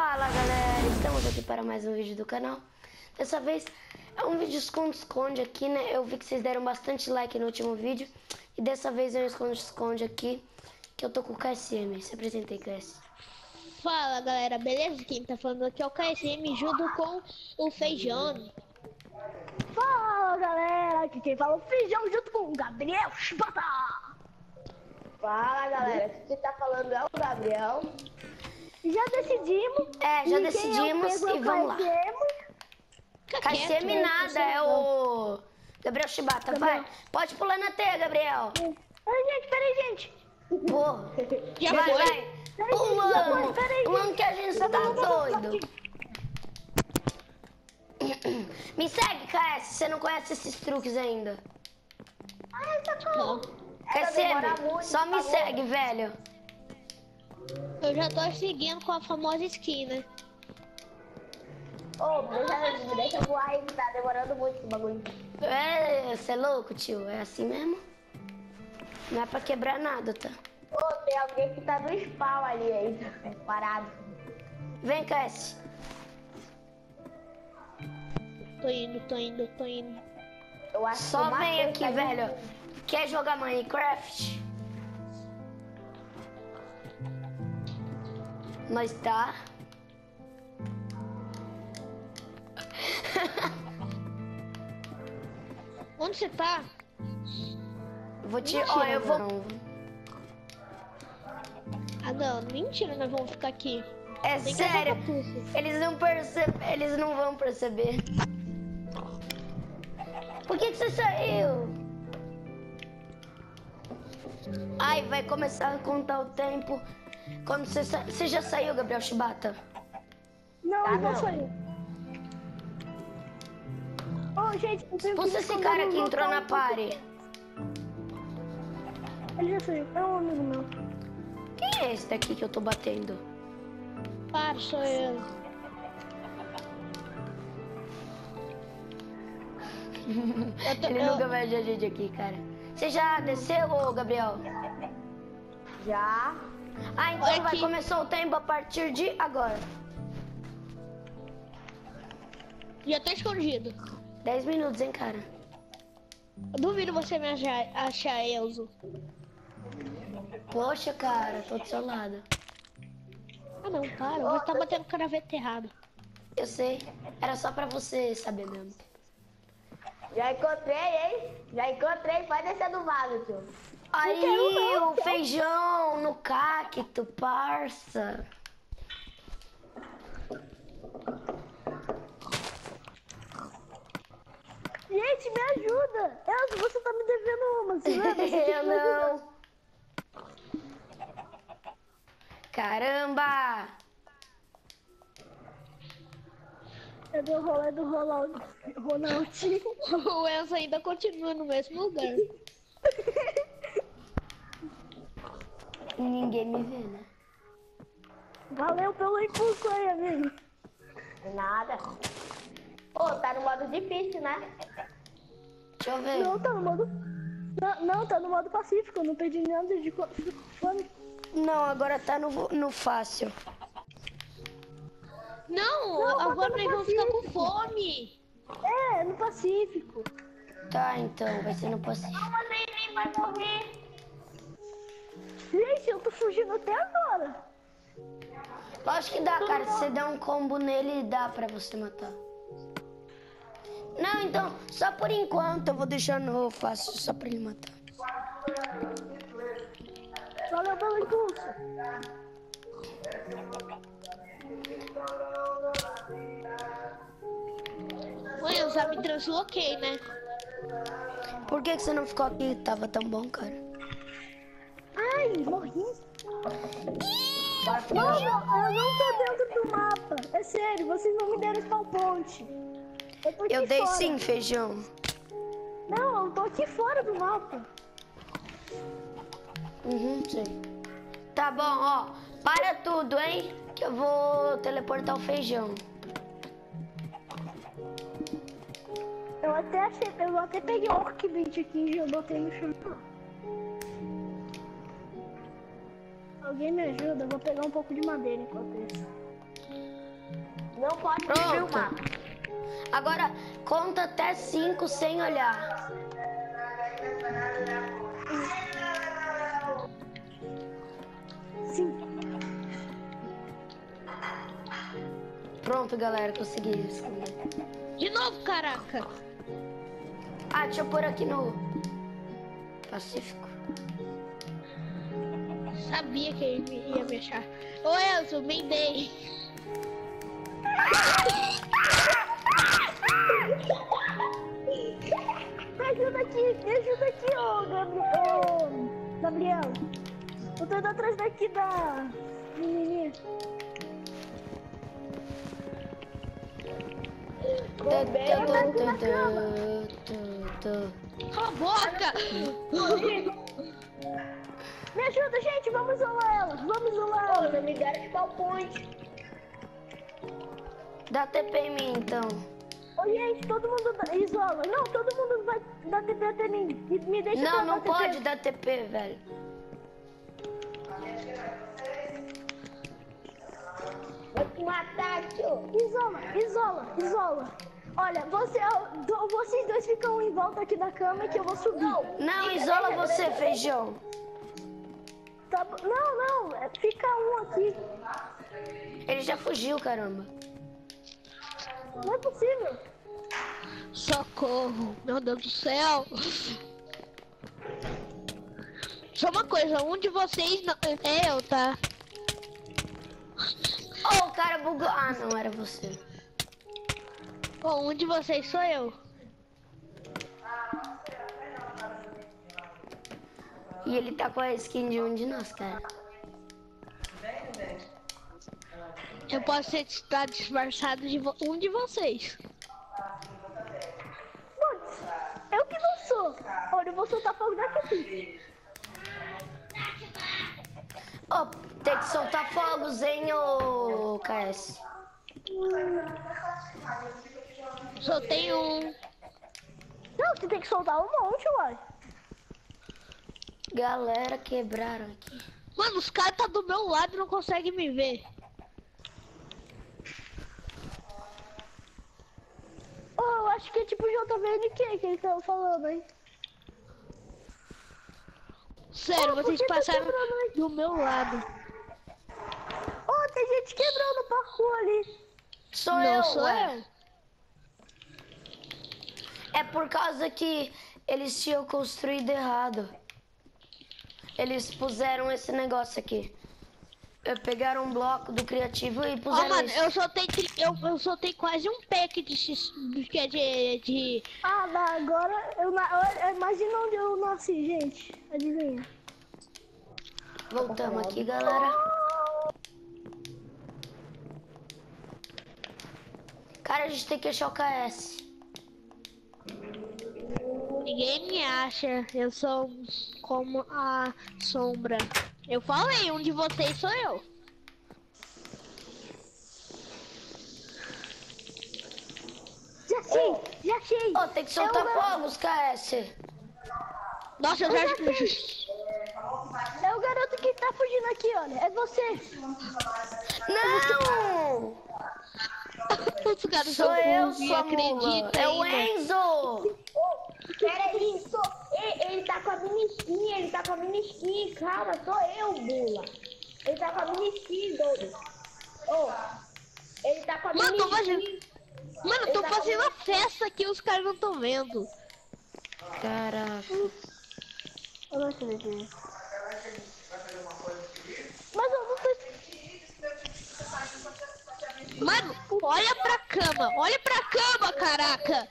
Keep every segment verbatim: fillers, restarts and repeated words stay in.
Fala galera, estamos aqui para mais um vídeo do canal. Dessa vez é um vídeo esconde-esconde aqui, né? Eu vi que vocês deram bastante like no último vídeo. E dessa vez é um esconde-esconde aqui, que eu tô com o K S M. Se apresentei, K S. Fala galera, beleza? Quem tá falando aqui é o K S M junto com o Feijão. Fala galera, aqui quem fala é o Feijão junto com o Gabriel Chibata. Fala galera, quem tá falando é o Gabriel. Já decidimos. É, já e decidimos quem é o e vamos lá. K S M nada, é o Gabriel Chibata. Vai, pode pular na teia, Gabriel. Ai gente, peraí gente. Porra. Já vai, foi. vai. Pulando, pulando que a gente tá doido. Me segue, K S, você não conhece esses truques ainda. Ai, socorro. K S M, só me segue, velho. Eu já tô seguindo com a famosa skin, né? Ô, oh, deixa, deixa eu voar aí que tá demorando muito esse bagulho. É, você é louco, tio? É assim mesmo? Não é pra quebrar nada, tá? Ô, oh, tem alguém que tá no spawn ali aí, parado. Vem, K S. Tô indo, tô indo, tô indo. Eu acho Só que vem aqui, tá velho. indo. Quer jogar Minecraft? Nós tá. Onde você tá? Vou te. Mentira, Ó, eu vou. Ah não, mentira, nós vamos ficar aqui. É Tem que sério. levar capuz. Eles não percebem. Eles não vão perceber. Por que, que você saiu? Ai, vai começar a contar o tempo. Quando você sa... Você já saiu, Gabriel Chibata? Não, Tá, eu não não. saiu. Ô gente, eu tenho que Expulsa esse esconder cara no que entrou local. na party. Ele já saiu, é um amigo meu. Quem é esse daqui que eu tô batendo? Para, sou eu. Eu tô- Ele eu- nunca vai ver a gente aqui, cara. Você já desceu, ô Gabriel? Já. Ah, então Olha vai aqui. começar o tempo a partir de agora. Já tô escondido. dez minutos, hein, cara? Eu duvido você me achar, achar Elzo. Poxa, cara, tô do seu lado. Ah não, para, você tá batendo canaveta errado. Eu sei. Era só pra você saber mesmo. Já encontrei, hein? Já encontrei, pode descer do vaso, tio. Aí, o feijão no cacto, parça. Gente, me ajuda. Elza, você tá me devendo uma, você lembra? Você tinha que Eu me ajudar. não. Caramba! Cadê o rolê do Ronald- Ronaldinho? O Elzo ainda continua no mesmo lugar. Ninguém me vê, né? Valeu pelo impulso aí, amigo. De nada. Ô, tá no modo difícil, né? Deixa eu ver. Não, tá no modo... Não, não, tá no modo pacífico, eu não perdi nada de co- de fome. Não, agora tá no, no fácil. Não, Não, agora bota no nós vamos ficar com Pacífico. fome. É, no Pacífico. Tá, então, vai ser no pacífico. Mas nem vai morrer. Gente, eu tô fugindo até agora. Lógico que dá, cara. Se você der um combo nele, dá pra você matar. Não, então, só por enquanto eu vou deixar no fácil, só pra ele matar. Valeu pelo impulso. Oi, eu já me transloquei, né? Por que, que você não ficou aqui? Tava tão bom, cara. Ai, morri. Não, não, eu não tô dentro do mapa. É sério, vocês não me deram spawn point. Eu tô aqui Eu dei fora. sim, feijão. Não, eu tô aqui fora do mapa. Uhum, sei. Tá bom, ó. Para tudo, hein? Que eu vou teleportar o feijão. Eu até achei, eu até peguei o Orc aqui e já botei no chão. Alguém me ajuda? Eu vou pegar um pouco de madeira enquanto isso. Não pode destruir o Pronto. mapa. Agora conta até cinco sem olhar. Sim. Pronto, galera, consegui esconder. De novo, caraca. Ah, deixa eu pôr aqui no Pacífico. Sabia que ele ia me achar. Ô, Elzo, me dei. Me ajuda aqui, me ajuda aqui, ô Gabriel. Ô, Gabriel. Eu tô indo atrás daqui da menininha. Cala a boca. Me ajuda, gente, vamos isolar ela. Vamos isolar Pô, ela. não me deram spawn point. Dá T P em mim, então. Ô, gente, todo mundo dá- isola. Não, todo mundo vai dar T P até mim. Me, me deixa Não, dar não T P. pode dar T P, velho. Vou te matar, tio. Isola, isola, isola. Olha, você, do- vocês dois ficam em volta aqui da cama que eu vou subir. Não, isola você, feijão. Tá bo- não, não, é- fica um aqui. Ele já fugiu, caramba. Não é possível. Socorro, meu Deus do céu. Só uma coisa, um de vocês não... É eu, tá? Oh, o cara bugou. Ah, não, era você. Bom, um de vocês sou eu. E ele tá com a skin de um de nós, cara. Eu posso ser estar disfarçado de vo- um de vocês. Putz, eu que não sou. Olha, eu vou soltar fogo daqui. Oh, tem que soltar fogos, hein, ô K S. Só tem um. Não, você tem que soltar um monte, uai. Galera, quebraram aqui. Mano, os caras tá do meu lado e não conseguem me ver. Oh, eu acho que é tipo J V N Q que eles estavam falando, hein. Sério, Oh, por vocês que tá passaram quebrando aí? do meu lado. Oh, tem gente quebrando o parkour ali. Sou Não eu, sou ué. eu. É por causa que eles tinham construído errado. Eles puseram esse negócio aqui. Eh, Pegaram um bloco do criativo e Ó, puseram mano, isso. eu soltei, tri- eu, eu soltei quase um pack de, x- que é de, de... Ah, mas agora, eu, na- eu, imagina onde eu nasci, gente. Adivinha. Voltamos aqui, galera. Cara, a gente tem que achar o K S. Ninguém me acha, eu sou como a sombra. Eu falei, um de vocês sou eu. Já achei, já achei. Oh, tem que soltar Eu- fogos, K S. Nossa, eu já... É o garoto que tá fugindo aqui, olha. É você. Não! Os caras Sou são eu, burros e sua mula. acredita É o ainda. Enzo! Ô, peraí, sou... ele, ele tá com a mini skin, ele tá com a mini skin, calma, sou eu, bula. Ele tá com a mini skin, doido. Ô, ele tá com a Mano, mini tô fazendo... skin. Mano, eu tô fazendo a festa aqui, os caras não estão vendo. Caraca. Eu não acredito. Mas eu não tô... Mano, olha pra cama, olha pra cama, caraca.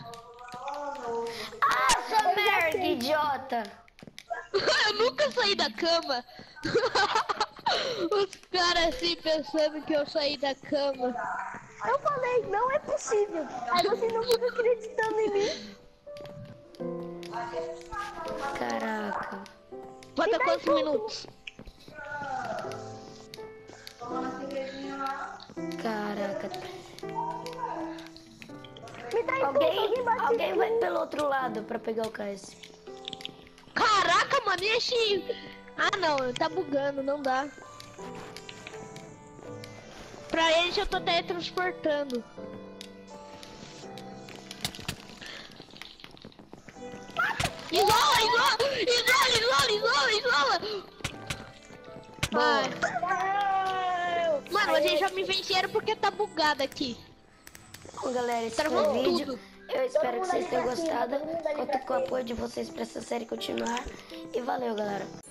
Ah, sua merda, idiota! Eu nunca saí da cama. Os caras assim pensando que eu saí da cama. Eu falei, não é possível. Aí você não fica acreditando em mim. Caraca. Falta quantos minutos? Caraca. Me dá impulso, Alguém, alguém bate em alguém mim. vai pelo outro lado pra pegar o K S. Caraca, mano, e esse... Ah, não, tá bugando, não dá. Pra eles eu tô teletransportando. Isola, isola, isola, isola, isola, isola. Ai. Mano, vocês já me venceram porque tá bugado aqui. Bom, galera, esse foi Travou o vídeo. tudo. Eu espero que mundo vocês ali tenham pra cima, gostado. todo mundo ali Conto pra com o apoio de vocês pra essa série continuar. E valeu, galera.